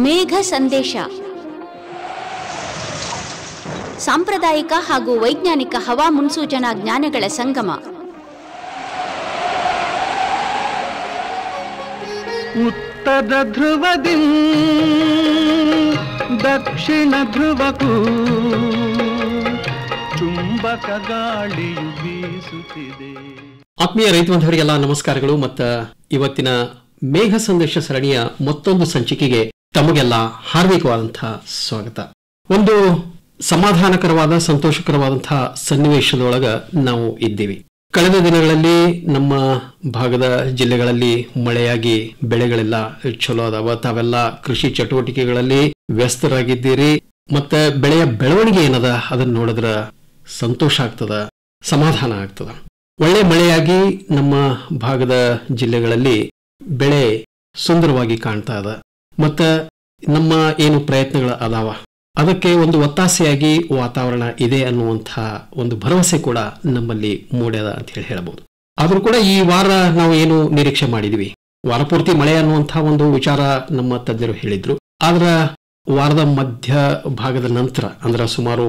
ಮೇಘ ಸಂದೇಶ. ಸಾಂಪ್ರದಾಯಿಕ ಹಾಗೂ ವೈಜ್ಞಾನಿಕ ಹವಾ ಮುನ್ಸೂಚನಾ ಜ್ಞಾನಗಳ ಸಂಗಮ. ಉತ್ತರ ಧ್ರುವದಿ ದಕ್ಷಿಣ ಧ್ರುವಕ್ಕೂ ಚುಂಬಕ ಗಾಳಿಯು ಬೀಸುತ್ತಿದೆ. ಆತ್ಮೀಯ ರೈತ ಬಾಂಧವರಿಗೆಲ್ಲ ನಮಸ್ಕಾರಗಳು. ಮತ್ತು ಇವತ್ತಿನ ಮೇಘ ಸಂದೇಶ ಸರಣಿಯ ಮತ್ತೊಂದು ಸಂಚಿಕೆಗೆ ತಮಗೆಲ್ಲ ಹಾರ್ದಿಕವಾದಂತಹ ಸ್ವಾಗತ. ಒಂದು ಸಮಾಧಾನಕರವಾದ ಸಂತೋಷಕರವಾದಂತಹ ಸನ್ನಿವೇಶದೊಳಗ ನಾವು ಇದ್ದೀವಿ. ಕಳೆದ ದಿನಗಳಲ್ಲಿ ನಮ್ಮ ಭಾಗದ ಜಿಲ್ಲೆಗಳಲ್ಲಿ ಮಳೆಯಾಗಿ ಬೆಳೆಗಳೆಲ್ಲ ಚಲೋ ಅದಾವ. ತಾವೆಲ್ಲ ಕೃಷಿ ಚಟುವಟಿಕೆಗಳಲ್ಲಿ ವ್ಯಸ್ತರಾಗಿದ್ದೀರಿ. ಮತ್ತೆ ಬೆಳೆಯ ಬೆಳವಣಿಗೆ ಏನದ ಅದನ್ನ ನೋಡಿದ್ರ ಸಂತೋಷ ಆಗ್ತದ, ಸಮಾಧಾನ ಆಗ್ತದ. ಒಳ್ಳೆ ಮಳೆಯಾಗಿ ನಮ್ಮ ಭಾಗದ ಜಿಲ್ಲೆಗಳಲ್ಲಿ ಬೆಳೆ ಸುಂದರವಾಗಿ ಕಾಣ್ತಾ ಅದ. ಮತ್ತ ನಮ್ಮ ಏನು ಪ್ರಯತ್ನಗಳು ಅದಾವ ಅದಕ್ಕೆ ಒಂದು ಒತ್ತಾಸೆಯಾಗಿ ವಾತಾವರಣ ಇದೆ ಅನ್ನುವಂಥ ಒಂದು ಭರವಸೆ ಕೂಡ ನಮ್ಮಲ್ಲಿ ಮೂಡ್ಯದ ಅಂತ ಹೇಳಬಹುದು. ಆದ್ರೂ ಕೂಡ ಈ ವಾರ ನಾವು ಏನು ನಿರೀಕ್ಷೆ ಮಾಡಿದ್ವಿ, ವಾರ ಪೂರ್ತಿ ಮಳೆ ಅನ್ನುವಂಥ ಒಂದು ವಿಚಾರ ನಮ್ಮ ತಜ್ಞರು ಹೇಳಿದ್ರು. ಆದ್ರ ವಾರದ ಮಧ್ಯ ಭಾಗದ ನಂತರ ಅಂದ್ರೆ ಸುಮಾರು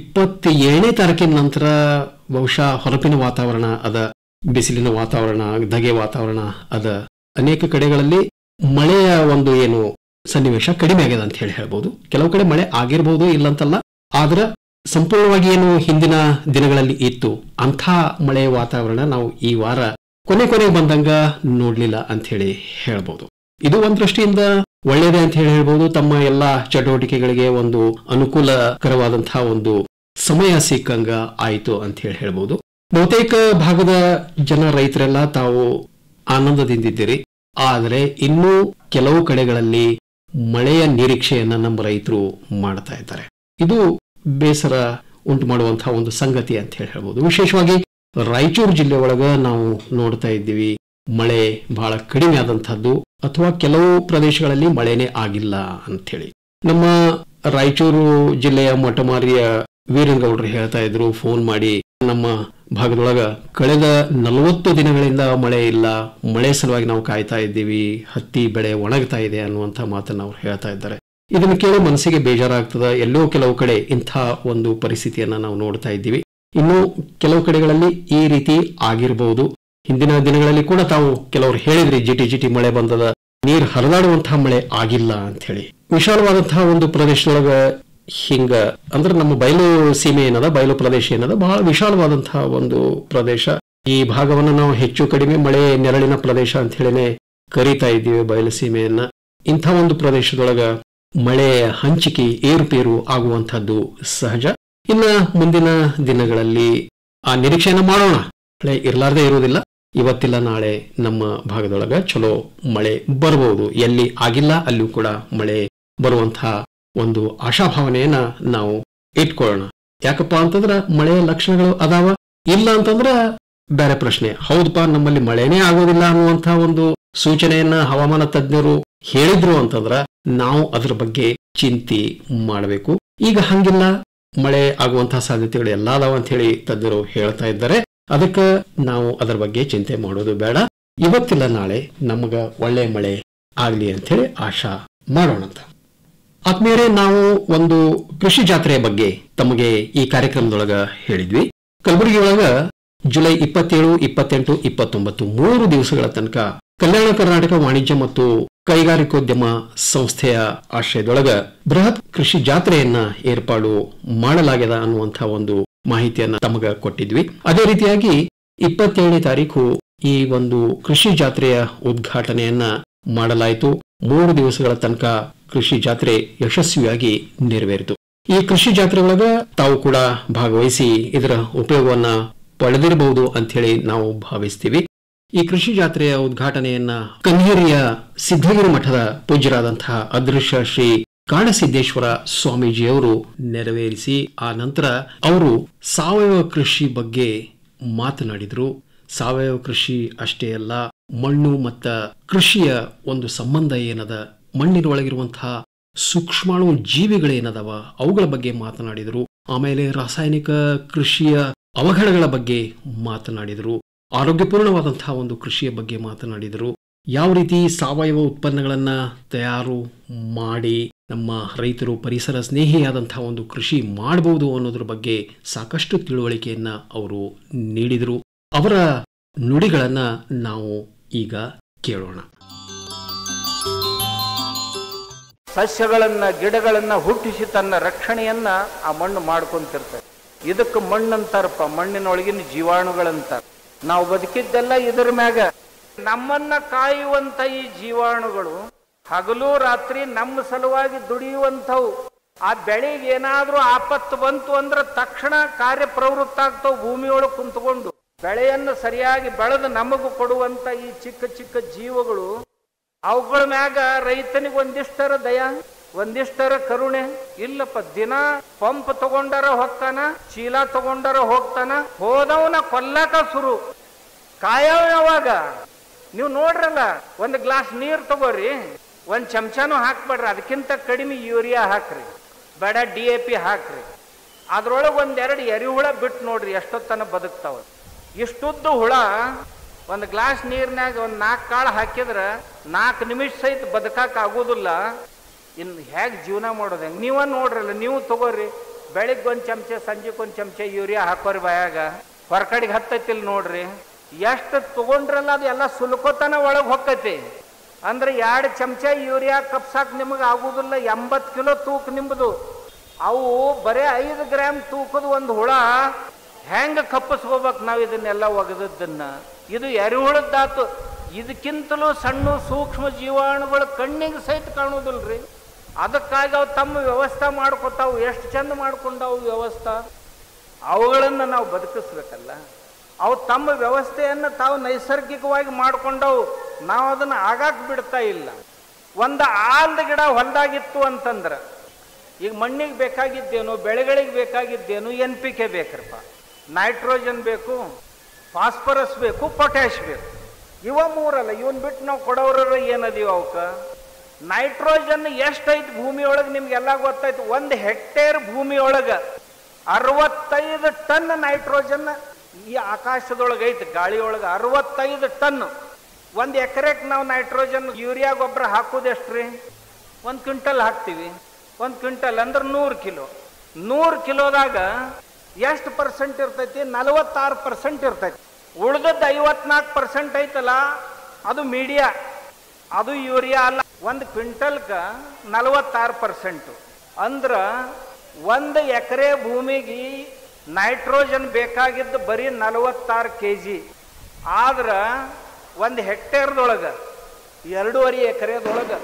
27ನೇ ತಾರೀಕಿನ ನಂತರ ಬಹುಶಃ ಹೊರಪಿನ ವಾತಾವರಣ ಅದ, ಬಿಸಿಲಿನ ವಾತಾವರಣ, ಧಗೆ ವಾತಾವರಣ ಅದ. ಅನೇಕ ಕಡೆಗಳಲ್ಲಿ ಮಳೆಯ ಒಂದು ಏನು ಸನ್ನಿವೇಶ ಕಡಿಮೆ ಆಗಿದೆ ಅಂತ ಹೇಳ್ಬಹುದು. ಕೆಲವು ಕಡೆ ಮಳೆ ಆಗಿರಬಹುದು, ಇಲ್ಲಂತಲ್ಲ. ಆದ್ರೆ ಸಂಪೂರ್ಣವಾಗಿ ಏನು ಹಿಂದಿನ ದಿನಗಳಲ್ಲಿ ಇತ್ತು ಅಂಥ ಮಳೆಯ ವಾತಾವರಣ ನಾವು ಈ ವಾರ ಕೊನೆಗೆ ಬಂದಂಗ ನೋಡ್ಲಿಲ್ಲ ಅಂತ ಹೇಳಿ ಹೇಳ್ಬಹುದು. ಇದು ಒಂದ್ ದೃಷ್ಟಿಯಿಂದ ಒಳ್ಳೇದೇ ಅಂತ ಹೇಳ್ಬಹುದು. ತಮ್ಮ ಎಲ್ಲಾ ಚಟುವಟಿಕೆಗಳಿಗೆ ಒಂದು ಅನುಕೂಲಕರವಾದಂತಹ ಒಂದು ಸಮಯ ಸಿಕ್ಕಂಗ ಆಯ್ತು ಅಂತ ಹೇಳ್ಬಹುದು. ಬಹುತೇಕ ಭಾಗದ ಜನ ರೈತರೆಲ್ಲ ತಾವು ಆನಂದದಿಂದಿದ್ದೀರಿ. ಆದರೆ ಇನ್ನೂ ಕೆಲವು ಕಡೆಗಳಲ್ಲಿ ಮಳೆಯ ನಿರೀಕ್ಷೆಯನ್ನ ನಮ್ಮ ರೈತರು ಮಾಡ್ತಾ ಇದ್ದಾರೆ. ಇದು ಬೇಸರ ಉಂಟು ಮಾಡುವಂತಹ ಒಂದು ಸಂಗತಿ ಅಂತ ಹೇಳ್ಬಹುದು. ವಿಶೇಷವಾಗಿ ರಾಯಚೂರು ಜಿಲ್ಲೆ ಒಳಗ ನಾವು ನೋಡ್ತಾ ಇದ್ದೀವಿ ಮಳೆ ಬಹಳ ಕಡಿಮೆ ಆದಂತಹದ್ದು, ಅಥವಾ ಕೆಲವು ಪ್ರದೇಶಗಳಲ್ಲಿ ಮಳೆನೇ ಆಗಿಲ್ಲ ಅಂತ ಹೇಳಿ. ನಮ್ಮ ರಾಯಚೂರು ಜಿಲ್ಲೆಯ ಮೊಟ್ಟಮಾರಿಯ ವೀರನಗೌಡರು ಹೇಳ್ತಾ ಇದ್ರು ಫೋನ್ ಮಾಡಿ, ನಮ್ಮ ಭಾಗದೊಳಗ ಕಳೆದ 40 ದಿನಗಳಿಂದ ಮಳೆ ಇಲ್ಲ, ಮಳೆ ಸಲುವಾಗಿ ನಾವು ಕಾಯ್ತಾ ಇದ್ದೀವಿ, ಹತ್ತಿ ಬೆಳೆ ಒಣಗ್ತಾ ಇದೆ ಅನ್ನುವಂಥ ಮಾತನ್ನ ಅವ್ರು ಹೇಳ್ತಾ ಇದ್ದಾರೆ. ಇದನ್ನು ಕೇಳಿ ಮನಸ್ಸಿಗೆ ಬೇಜಾರಾಗ್ತದ. ಎಲ್ಲೋ ಕೆಲವು ಕಡೆ ಇಂಥ ಒಂದು ಪರಿಸ್ಥಿತಿಯನ್ನ ನಾವು ನೋಡ್ತಾ ಇದ್ದೀವಿ. ಇನ್ನು ಕೆಲವು ಕಡೆಗಳಲ್ಲಿ ಈ ರೀತಿ ಆಗಿರಬಹುದು. ಹಿಂದಿನ ದಿನಗಳಲ್ಲಿ ಕೂಡ ತಾವು ಕೆಲವರು ಹೇಳಿದ್ರಿ ಜಿಟಿ ಜಿಟಿ ಮಳೆ ಬಂದದ, ನೀರು ಹರಿದಾಡುವಂತಹ ಮಳೆ ಆಗಿಲ್ಲ ಅಂತ ಹೇಳಿ. ವಿಶಾಲವಾದಂತಹ ಒಂದು ಪ್ರದೇಶದೊಳಗ ಹಿಂಗ ಅಂದ್ರೆ ನಮ್ಮ ಬಯಲು ಸೀಮೆ ಏನದ, ಬಯಲು ಪ್ರದೇಶ ಏನದ, ಬಹಳ ವಿಶಾಲವಾದಂತಹ ಒಂದು ಪ್ರದೇಶ. ಈ ಭಾಗವನ್ನು ನಾವು ಹೆಚ್ಚು ಕಡಿಮೆ ಮಳೆ ನೆರಳಿನ ಪ್ರದೇಶ ಅಂತ ಹೇಳಿನೇ ಕರೀತಾ ಇದ್ದೀವಿ ಬಯಲು ಸೀಮೆಯನ್ನ. ಇಂಥ ಒಂದು ಪ್ರದೇಶದೊಳಗ ಮಳೆ ಹಂಚಿಕೆ ಏರುಪೇರು ಆಗುವಂತಹದ್ದು ಸಹಜ. ಇನ್ನ ಮುಂದಿನ ದಿನಗಳಲ್ಲಿ ಆ ನಿರೀಕ್ಷೆಯನ್ನ ಮಾಡೋಣ. ಮಳೆ ಇರ್ಲಾರ್ದೇ ಇರುವುದಿಲ್ಲ. ಇವತ್ತಿಲ್ಲ ನಾಳೆ ನಮ್ಮ ಭಾಗದೊಳಗ ಚಲೋ ಮಳೆ ಬರಬಹುದು. ಎಲ್ಲಿ ಆಗಿಲ್ಲ ಅಲ್ಲಿಯೂ ಕೂಡ ಮಳೆ ಬರುವಂತಹ ಒಂದು ಆಶಾಭಾವನೆಯನ್ನ ನಾವು ಇಟ್ಕೊಳ್ಳೋಣ. ಯಾಕಪ್ಪ ಅಂತಂದ್ರ ಮಳೆಯ ಲಕ್ಷಣಗಳು ಅದಾವ. ಇಲ್ಲ ಅಂತಂದ್ರ ಬೇರೆ ಪ್ರಶ್ನೆ. ಹೌದಪ್ಪ ನಮ್ಮಲ್ಲಿ ಮಳೆನೇ ಆಗೋದಿಲ್ಲ ಅನ್ನುವಂತಹ ಒಂದು ಸೂಚನೆಯನ್ನ ಹವಾಮಾನ ತಜ್ಞರು ಹೇಳಿದ್ರು ಅಂತಂದ್ರ ನಾವು ಅದ್ರ ಬಗ್ಗೆ ಚಿಂತೆ ಮಾಡಬೇಕು. ಈಗ ಹಂಗಿಲ್ಲ, ಮಳೆ ಆಗುವಂತಹ ಸಾಧ್ಯತೆಗಳು ಎಲ್ಲ ಅದಾವ ಅಂತ ಹೇಳಿ ತಜ್ಞರು ಹೇಳ್ತಾ ಇದ್ದಾರೆ. ಅದಕ್ಕೆ ನಾವು ಅದರ ಬಗ್ಗೆ ಚಿಂತೆ ಮಾಡೋದು ಬೇಡ. ಇವತ್ತಿಲ್ಲ ನಾಳೆ ನಮಗ ಒಳ್ಳೆ ಮಳೆ ಆಗ್ಲಿ ಅಂತ ಹೇಳಿ ಆಶಾ ಮಾಡೋಣಂತ. ಆದ್ಮೇಲೆ ನಾವು ಒಂದು ಕೃಷಿ ಜಾತ್ರೆಯ ಬಗ್ಗೆ ತಮಗೆ ಈ ಕಾರ್ಯಕ್ರಮದೊಳಗ ಹೇಳಿದ್ವಿ. ಕಲಬುರಗಿಯೊಳಗ ಜುಲೈ 27, 28, 29 3 ದಿವಸಗಳ ತನಕ ಕಲ್ಯಾಣ ಕರ್ನಾಟಕ ವಾಣಿಜ್ಯ ಮತ್ತು ಕೈಗಾರಿಕೋದ್ಯಮ ಸಂಸ್ಥೆಯ ಆಶ್ರಯದೊಳಗ ಬೃಹತ್ ಕೃಷಿ ಜಾತ್ರೆಯನ್ನ ಏರ್ಪಾಡು ಮಾಡಲಾಗಿದೆ ಅನ್ನುವಂತಹ ಒಂದು ಮಾಹಿತಿಯನ್ನ ತಮಗ ಕೊಟ್ಟಿದ್ವಿ. ಅದೇ ರೀತಿಯಾಗಿ 27ನೇ ತಾರೀಕು ಈ ಒಂದು ಕೃಷಿ ಜಾತ್ರೆಯ ಉದ್ಘಾಟನೆಯನ್ನ ಮಾಡಲಾಯಿತು. 3 ದಿವಸಗಳ ತನಕ ಕೃಷಿ ಜಾತ್ರೆ ಯಶಸ್ವಿಯಾಗಿ ನೆರವೇರಿತು. ಈ ಕೃಷಿ ಜಾತ್ರೆ ಒಳಗ ತಾವು ಕೂಡ ಭಾಗವಹಿಸಿ ಇದರ ಉಪಯೋಗವನ್ನ ಪಡೆದಿರಬಹುದು ಅಂತ ಹೇಳಿ ನಾವು ಭಾವಿಸ್ತೀವಿ. ಈ ಕೃಷಿ ಜಾತ್ರೆಯ ಉದ್ಘಾಟನೆಯನ್ನ ಕನ್ಹೇರಿಯ ಸಿದ್ದಗಿರಿ ಮಠದ ಪೂಜ್ಯರಾದಂತಹ ಅದೃಶ್ಯ ಶ್ರೀ ಕಾಡಸಿದ್ದೇಶ್ವರ ಸ್ವಾಮೀಜಿಯವರು ನೆರವೇರಿಸಿ ಆ ನಂತರ ಅವರು ಸಾವಯವ ಕೃಷಿ ಬಗ್ಗೆ ಮಾತನಾಡಿದ್ರು. ಸಾವಯವ ಕೃಷಿ ಅಷ್ಟೇ ಅಲ್ಲ, ಮಣ್ಣು ಮತ್ತ ಕೃಷಿಯ ಒಂದು ಸಂಬಂಧ ಏನದ, ಮಣ್ಣಿನೊಳಗಿರುವಂತಹ ಸೂಕ್ಷ್ಮಾಣು ಜೀವಿಗಳೇನದವ ಅವುಗಳ ಬಗ್ಗೆ ಮಾತನಾಡಿದರು. ಆಮೇಲೆ ರಾಸಾಯನಿಕ ಕೃಷಿಯ ಅವಘಡಗಳ ಬಗ್ಗೆ ಮಾತನಾಡಿದರು. ಆರೋಗ್ಯಪೂರ್ಣವಾದಂತಹ ಒಂದು ಕೃಷಿಯ ಬಗ್ಗೆ ಮಾತನಾಡಿದರು. ಯಾವ ರೀತಿ ಸಾವಯವ ಉತ್ಪನ್ನಗಳನ್ನು ತಯಾರು ಮಾಡಿ ನಮ್ಮ ರೈತರು ಪರಿಸರ ಸ್ನೇಹಿಯಾದಂತಹ ಒಂದು ಕೃಷಿ ಮಾಡಬಹುದು ಅನ್ನೋದ್ರ ಬಗ್ಗೆ ಸಾಕಷ್ಟು ತಿಳುವಳಿಕೆಯನ್ನು ಅವರು ನೀಡಿದರು. ಅವರ ನುಡಿಗಳನ್ನು ನಾವು ಈಗ ಕೇಳೋಣ. ಸಸ್ಯಗಳನ್ನ ಗಿಡಗಳನ್ನ ಹುಟ್ಟಿಸಿ ತನ್ನ ರಕ್ಷಣೆಯನ್ನ ಆ ಮಣ್ಣು ಮಾಡ್ಕೊಂತಿರ್ತದೆ. ಇದಕ್ಕೆ ಮಣ್ಣಂತಾರಪ್ಪ, ಮಣ್ಣಿನೊಳಗಿನ ಜೀವಾಣುಗಳಂತಾರ. ನಾವು ಬದುಕಿದ್ದೆಲ್ಲ ಇದ್ರ ಮ್ಯಾಗ. ನಮ್ಮನ್ನ ಕಾಯುವಂತ ಈ ಜೀವಾಣುಗಳು ಹಗಲು ರಾತ್ರಿ ನಮ್ಮ ಸಲುವಾಗಿ ದುಡಿಯುವಂಥವು. ಆ ಬೆಳೆಗೆ ಏನಾದ್ರೂ ಆಪತ್ತು ಬಂತು ಅಂದ್ರೆ ತಕ್ಷಣ ಕಾರ್ಯಪ್ರವೃತ್ತ ಆಗ್ತಾವ. ಭೂಮಿಯೊಳಗೆ ಕುಂತ್ಕೊಂಡು ಬೆಳೆಯನ್ನು ಸರಿಯಾಗಿ ಬೆಳೆದು ನಮಗೂ ಕೊಡುವಂತ ಈ ಚಿಕ್ಕ ಚಿಕ್ಕ ಜೀವಗಳು, ಅವುಗಳ ಮ್ಯಾಗ ರೈತನಿಗೆ ಒಂದಿಷ್ಟರ ದಯ, ಒಂದಿಷ್ಟರ ಕರುಣೆ ಇಲ್ಲಪ್ಪ. ದಿನ ಪಂಪ್ ತಗೊಂಡರ ಹೋಗ್ತಾನ, ಚೀಲ ತಗೊಂಡರ ಹೋಗ್ತಾನ, ಹೋದವನ ಕೊಲ್ಲಕ ಶುರು. ಕಾಯವ ಯಾವಾಗ ನೀವು ನೋಡ್ರಲ್ಲ, ಒಂದು ಗ್ಲಾಸ್ ನೀರು ತಗೋರಿ, ಒಂದ್ ಚಮಚಾನು ಹಾಕ್ಬೇಡ್ರಿ, ಅದಕ್ಕಿಂತ ಕಡಿಮೆ ಯೂರಿಯಾ ಹಾಕ್ರಿ, ಬೇಡ DAP ಹಾಕ್ರಿ. ಅದ್ರೊಳಗೆ ಒಂದೆರಡು ಎರಿಹುಳ ಬಿಟ್ಟು ನೋಡ್ರಿ ಎಷ್ಟೊತ್ತನ ಬದುಕ್ತಾವ. ಇಷ್ಟುದ್ದು ಹುಳ ಒಂದು ಗ್ಲಾಸ್ ನೀರ್ನಾಗ ಒಂದು 4 ಕಾಳು ಹಾಕಿದ್ರೆ 4 ನಿಮಿಷ ಸಹಿತ ಬದುಕಾಕ ಆಗೋದಿಲ್ಲ. ಇನ್ನು ಹೇಗೆ ಜೀವನ ಮಾಡೋದು ಹೆಂಗೆ ನೀವ ನೋಡ್ರಲ್ಲ. ನೀವು ತಗೋರಿ, ಬೆಳಿಗ್ಗೆ ಒಂದು ಚಮಚೆ ಸಂಜೆಗೆ ಒಂದು ಚಮಚೆ ಯೂರಿಯಾ ಹಾಕೋರಿ ಬಾಯಾಗ, ಹೊರಕಡೆಗೆ ಹತ್ತೈತಿಲ್ ನೋಡ್ರಿ. ಎಷ್ಟು ತಗೊಂಡ್ರಲ್ಲ ಅದು ಎಲ್ಲ ಸುಲ್ಕೋತನ ಒಳಗೆ ಹೊಕ್ಕೈತಿ. ಅಂದ್ರೆ 2 ಚಮಚ ಯೂರಿಯಾ ಕಪ್ಸಾಕ್ ನಿಮಗೆ ಆಗುದಿಲ್ಲ. 80 ಕಿಲೋ ತೂಕ ನಿಂಬುದು. ಅವು ಬರೇ 5 ಗ್ರಾಮ್ ತೂಕದ ಒಂದು ಹುಳ ಹೆಂಗ ಕಪ್ಪಿಸ್ಕೋಬೇಕು ನಾವು ಇದನ್ನೆಲ್ಲ ಒಗದದ್ದನ್ನ? ಇದು ಎರಿಹುಳದ್ದಾತು. ಇದಕ್ಕಿಂತಲೂ ಸಣ್ಣ ಸೂಕ್ಷ್ಮ ಜೀವಾಣುಗಳು ಕಣ್ಣಿಗೆ ಸಹಿತ ಕಾಣುವುದಿಲ್ರಿ. ಅದಕ್ಕಾಗಿ ಅವು ತಮ್ಮ ವ್ಯವಸ್ಥೆ ಮಾಡ್ಕೊತಾವು. ಎಷ್ಟು ಚಂದ ಮಾಡ್ಕೊಂಡವು ವ್ಯವಸ್ಥೆ. ಅವುಗಳನ್ನು ನಾವು ಬದುಕಿಸ್ಬೇಕಲ್ಲ. ಅವು ತಮ್ಮ ವ್ಯವಸ್ಥೆಯನ್ನು ತಾವು ನೈಸರ್ಗಿಕವಾಗಿ ಮಾಡ್ಕೊಂಡವು. ನಾವು ಅದನ್ನು ಆಗಾಕ್ ಬಿಡ್ತಾ ಇಲ್ಲ. ಒಂದು ಆಲ್ದ ಗಿಡ ಹೊಲದಾಗಿತ್ತು ಅಂತಂದ್ರೆ ಈಗ ಮಣ್ಣಿಗೆ ಬೇಕಾಗಿದ್ದೇನು, ಬೆಳೆಗಳಿಗೆ ಬೇಕಾಗಿದ್ದೇನು, NPK ಬೇಕ್ರಪ್ಪ, ನೈಟ್ರೋಜನ್ ಬೇಕು, ಫಾಸ್ಫರಸ್ ಬೇಕು, ಪೊಟ್ಯಾಶ್ ಬೇಕು. ಇವ ಮೂರಲ್ಲ. ಇವನ್ ಬಿಟ್ಟು ನಾವು ಕೊಡೋರ ಏನದೀವ ಅವಕ್ಕೆ? ನೈಟ್ರೋಜನ್ ಎಷ್ಟೈತಿ ಭೂಮಿಯೊಳಗೆ ನಿಮ್ಗೆಲ್ಲ ಗೊತ್ತಾಯ್ತು. 1 ಹೆಕ್ಟೇರ್ ಭೂಮಿಯೊಳಗೆ 65 ಟನ್ ನೈಟ್ರೋಜನ್ ಈ ಆಕಾಶದೊಳಗೆ ಐತಿ, ಗಾಳಿಯೊಳಗೆ 65 ಟನ್. 1 ಎಕರೆಗೆ ನಾವು ನೈಟ್ರೋಜನ್ ಯೂರಿಯಾ ಗೊಬ್ಬರ ಹಾಕೋದು ಎಷ್ಟ್ರಿ? 1 ಕ್ವಿಂಟಲ್ ಹಾಕ್ತೀವಿ. 1 ಕ್ವಿಂಟಲ್ ಅಂದ್ರೆ 100 ಕಿಲೋ. 100 ಕಿಲೋದಾಗ ಎಷ್ಟು % ಇರ್ತೈತಿ? 46% ಇರ್ತೈತಿ. ಉಳ್ದದ್ದು 54% ಐತಲ್ಲ, ಅದು ಮೀಡಿಯಾ, ಅದು ಯೂರಿಯಾ ಅಲ್ಲ. 1 ಕ್ವಿಂಟಲ್ಕ 46%. ಅಂದ್ರ 1 ಎಕರೆ ಭೂಮಿಗೆ ನೈಟ್ರೋಜನ್ ಬೇಕಾಗಿದ್ದು ಬರೀ 46 kg. ಆದ್ರ 1 ಹೆಕ್ಟೇರ್ದೊಳಗೆ 2.5 ಎಕರೆದೊಳಗೆ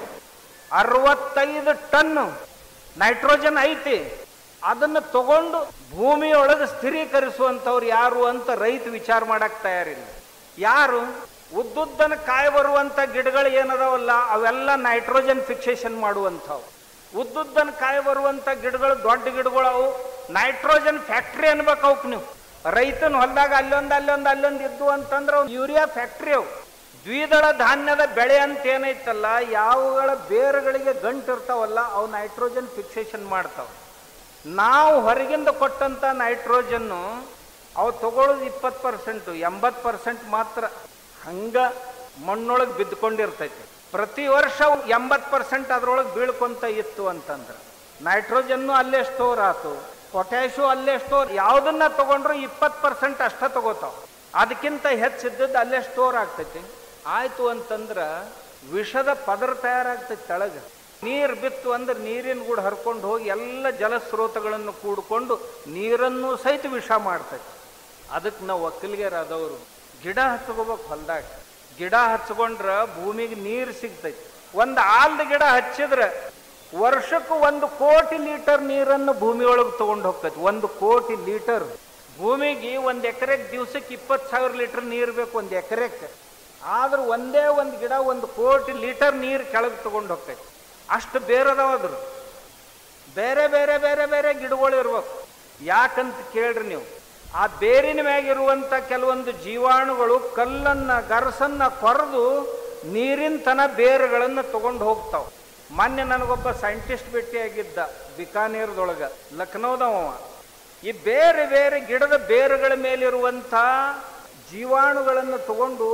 65 ಟನ್ ನೈಟ್ರೋಜನ್ ಐತಿ. ಅದನ್ನು ತಗೊಂಡು ಭೂಮಿಯೊಳಗೆ ಸ್ಥಿರೀಕರಿಸುವಂಥವ್ರು ಯಾರು ಅಂತ ರೈತ ವಿಚಾರ ಮಾಡಕ್ ತಯಾರಿಲ್ಲ. ಯಾರು? ಉದ್ದುದ್ದನ ಕಾಯಿ ಬರುವಂಥ ಗಿಡಗಳು ಏನದಾವಲ್ಲ ಅವೆಲ್ಲ ನೈಟ್ರೋಜನ್ ಫಿಕ್ಸೇಷನ್ ಮಾಡುವಂಥವು. ಉದ್ದುದ್ದನ ಕಾಯಿ ಬರುವಂಥ ಗಿಡಗಳು ದೊಡ್ಡ ಗಿಡಗಳು, ಅವು ನೈಟ್ರೋಜನ್ ಫ್ಯಾಕ್ಟ್ರಿ ಅನ್ಬೇಕು ಅವಕ್ಕೆ ನೀವು. ರೈತನ ಹೊಲದಾಗ ಅಲ್ಲೊಂದು ಇದ್ದು ಅಂತಂದ್ರೆ ಅವು ಯೂರಿಯಾ ಫ್ಯಾಕ್ಟ್ರಿ. ಅವು ದ್ವಿದಳ ಧಾನ್ಯದ ಬೆಳೆ ಅಂತ ಏನೈತಲ್ಲ, ಯಾವುಗಳ ಬೇರುಗಳಿಗೆ ಗಂಟು ಇರ್ತಾವಲ್ಲ ಅವು ನೈಟ್ರೋಜನ್ ಫಿಕ್ಸೇಷನ್ ಮಾಡ್ತಾವ. ನಾವು ಹೊರಗಿಂದ ಕೊಟ್ಟಂತ ನೈಟ್ರೋಜನ್ನು ಅವು ತಗೊಳ್ಳೋದು 20%, 80% ಮಾತ್ರ ಹಂಗ ಮಣ್ಣೊಳಗೆ ಬಿದ್ದುಕೊಂಡಿರ್ತೈತಿ. ಪ್ರತಿ ವರ್ಷ 80% ಅದ್ರೊಳಗೆ ಬೀಳ್ಕೊಂತ ಇತ್ತು ಅಂತಂದ್ರೆ ನೈಟ್ರೋಜನ್ನು ಅಲ್ಲೇ ಸ್ಟೋರ್ ಆತು, ಪೊಟ್ಯಾಶು ಅಲ್ಲೇ ಸ್ಟೋರ್. ಯಾವುದನ್ನ ತಗೊಂಡ್ರು 20% ಅಷ್ಟ ತಗೋತಾವ. ಅದಕ್ಕಿಂತ ಹೆಚ್ಚಿದ್ದದ್ದು ಅಲ್ಲೇ ಸ್ಟೋರ್ ಆಗ್ತೈತಿ. ಆಯ್ತು ಅಂತಂದ್ರ ವಿಷದ ಪದರ ತಯಾರಾಗ್ತೈತಿ ತೆಳಗ. ನೀರು ಬಿತ್ತು ಅಂದ್ರೆ ನೀರಿನ ಗೂಡು ಹರ್ಕೊಂಡು ಹೋಗಿ ಎಲ್ಲ ಜಲಸ್ರೋತಗಳನ್ನು ಕೂಡ್ಕೊಂಡು ನೀರನ್ನು ಸಹಿತ ವಿಷ ಮಾಡ್ತೈತಿ. ಅದಕ್ಕೆ ನಾವು ಒಕ್ಕಲಿಗರಾದವರು ಗಿಡ ಹಚ್ಕೋಬೇಕು ಹೊಲ್ದಾಗ. ಗಿಡ ಹಚ್ಕೊಂಡ್ರ ಭೂಮಿಗೆ ನೀರು ಸಿಗ್ತೈತಿ. 1 ಆಲ್ದ ಗಿಡ ಹಚ್ಚಿದ್ರೆ ವರ್ಷಕ್ಕೂ 1 ಕೋಟಿ ಲೀಟರ್ ನೀರನ್ನು ಭೂಮಿಯೊಳಗೆ ತಗೊಂಡು ಹೋಗ್ತೈತಿ. 1 ಕೋಟಿ ಲೀಟರ್. ಭೂಮಿಗೆ 1 ಎಕರೆಗೆ ದಿವ್ಸಕ್ಕೆ 20,000 ಲೀಟರ್ ನೀರು ಬೇಕು 1 ಎಕರೆಕ್ಕೆ. ಆದ್ರೆ ಒಂದೇ ಒಂದು ಗಿಡ 1 ಕೋಟಿ ಲೀಟರ್ ನೀರು ಕೆಳಗೆ ತಗೊಂಡು ಹೋಗ್ತೈತಿ. ಅಷ್ಟು ಬೇರೆದವಾದ್ರು ಬೇರೆ ಬೇರೆ ಬೇರೆ ಬೇರೆ ಗಿಡಗಳು ಇರ್ಬೇಕು. ಯಾಕಂತ ಕೇಳ್ರಿ ನೀವು, ಆ ಬೇರಿನ ಮ್ಯಾಗಿರುವಂಥ ಕೆಲವೊಂದು ಜೀವಾಣುಗಳು ಕಲ್ಲನ್ನ ಗರಸನ್ನ ಕೊರೆದು ನೀರಿನ ತನ ಬೇರುಗಳನ್ನು ತಗೊಂಡು ಹೋಗ್ತಾವ. ಮೊನ್ನೆ ನನಗೊಬ್ಬ ಸೈಂಟಿಸ್ಟ್ ಭೇಟಿಯಾಗಿದ್ದ ಬಿಕಾನೇರದೊಳಗ, ಲಕ್ನೋದವ. ಈ ಬೇರೆ ಬೇರೆ ಗಿಡದ ಬೇರುಗಳ ಮೇಲಿರುವಂಥ ಜೀವಾಣುಗಳನ್ನು ತಗೊಂಡು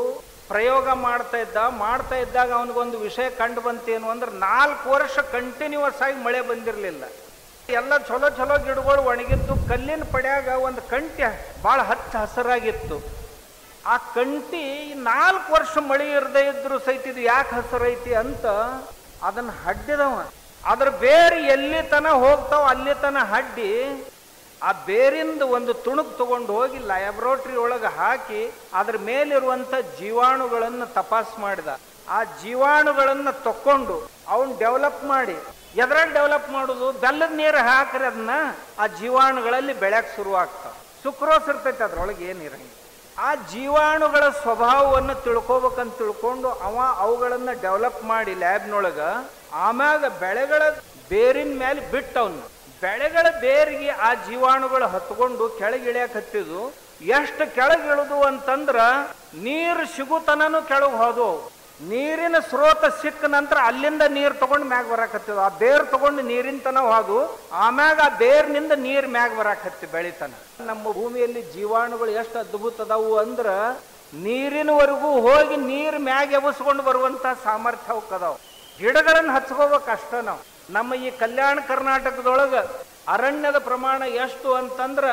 ಪ್ರಯೋಗ ಮಾಡ್ತಾ ಇದ್ದಾಗ ಅವನಿಗೊಂದು ವಿಷಯ ಕಂಡು ಬಂತೇನು ಅಂದ್ರೆ 4 ವರ್ಷ ಕಂಟಿನ್ಯೂಸ್ ಆಗಿ ಮಳೆ ಬಂದಿರಲಿಲ್ಲ. ಎಲ್ಲ ಚಲೋ ಗಿಡಗಳು ಒಣಗಿದ್ದು, ಕಲ್ಲಿನ ಪಡ್ಯಾಗ ಒಂದು ಕಂಟಿ ಭಾಳ ಹಸಿರಾಗಿತ್ತು. ಆ ಕಂಟಿ 4 ವರ್ಷ ಮಳೆ ಇರದೇ ಇದ್ರು ಸಹಿತ ಇದು ಯಾಕೆ ಹಸಿರೈತಿ ಅಂತ ಅದನ್ನ ಹಡ್ಡಿದವ. ಅದ್ರ ಬೇರೆ ಎಲ್ಲಿ ತನ ಹೋಗ್ತಾವ ಅಲ್ಲಿ ತನ ಹಡ್ಡಿ ಆ ಬೇರಿಂದ ಒಂದು ತುಣುಕ್ ತಗೊಂಡು ಹೋಗಿ ಲ್ಯಾಬ್ರೋಟರಿ ಒಳಗೆ ಹಾಕಿ ಅದ್ರ ಮೇಲಿರುವಂತ ಜೀವಾಣುಗಳನ್ನು ತಪಾಸ್ ಮಾಡಿದ. ಆ ಜೀವಾಣುಗಳನ್ನ ತಕೊಂಡು ಅವನ್ ಡೆವಲಪ್ ಮಾಡಿ, ಎದ್ರಾಗ ಡೆವಲಪ್ ಮಾಡುದು, ಬೆಲ್ಲದ ನೀರು ಹಾಕ್ರಿ ಅದನ್ನ ಆ ಜೀವಾಣುಗಳಲ್ಲಿ ಬೆಳೆಯಕ್ ಶುರು ಆಗ್ತಾವ. ಸುಕ್ರೋಸ್ ಇರ್ತೈತೆ ಅದ್ರೊಳಗೆ ಏನಿರಂಗಿಲ್ಲ. ಆ ಜೀವಾಣುಗಳ ಸ್ವಭಾವವನ್ನು ತಿಳ್ಕೊಬೇಕಂತ ತಿಳ್ಕೊಂಡು ಅವುಗಳನ್ನ ಡೆವಲಪ್ ಮಾಡಿ ಲ್ಯಾಬ್ನೊಳಗ, ಆಮ್ಯಾಗ ಬೆಳೆಗಳ ಬೇರಿನ ಮೇಲೆ ಬಿಟ್ಟವನ್ನ. ಬೆಳೆಗಳ ಬೇರಿಗೆ ಆ ಜೀವಾಣುಗಳು ಹತ್ಕೊಂಡು ಕೆಳಗಿಳಿಯಕ್ ಹತ್ತಿದ್ದು. ಎಷ್ಟು ಕೆಳಗಿಳುದು ಅಂತಂದ್ರ ನೀರು ಸಿಗುತನೂ ಕೆಳಗೆ ಹೋದವು. ನೀರಿನ ಸ್ರೋತ ಸಿಕ್ಕ ನಂತರ ಅಲ್ಲಿಂದ ನೀರು ತಗೊಂಡು ಮ್ಯಾಗ ಬರಾಕತ್ತಿದ್ವು. ಆ ಬೇರ್ ತಗೊಂಡು ನೀರಿನ ತನ ಹೋದು, ಆಮ್ಯಾಗ ಆ ಬೇರ್ನಿಂದ ನೀರ್ ಮ್ಯಾಗ ಬರಾಕತ್ತಿ ಬೆಳಿತನ. ನಮ್ಮ ಭೂಮಿಯಲ್ಲಿ ಜೀವಾಣುಗಳು ಎಷ್ಟು ಅದ್ಭುತ ಅದಾವು ಅಂದ್ರ ನೀರಿನವರೆಗೂ ಹೋಗಿ ನೀರ್ ಮ್ಯಾಗ ಎಬಸ್ಕೊಂಡು ಬರುವಂತ ಸಾಮರ್ಥ್ಯ ಅವಕ್ಕದಾವ. ಗಿಡಗಳನ್ನು ಹಚ್ಕೋಬೇಕಷ್ಟ ನಾವು. ನಮ್ಮ ಈ ಕಲ್ಯಾಣ ಕರ್ನಾಟಕದೊಳಗ ಅರಣ್ಯದ ಪ್ರಮಾಣ ಎಷ್ಟು ಅಂತಂದ್ರ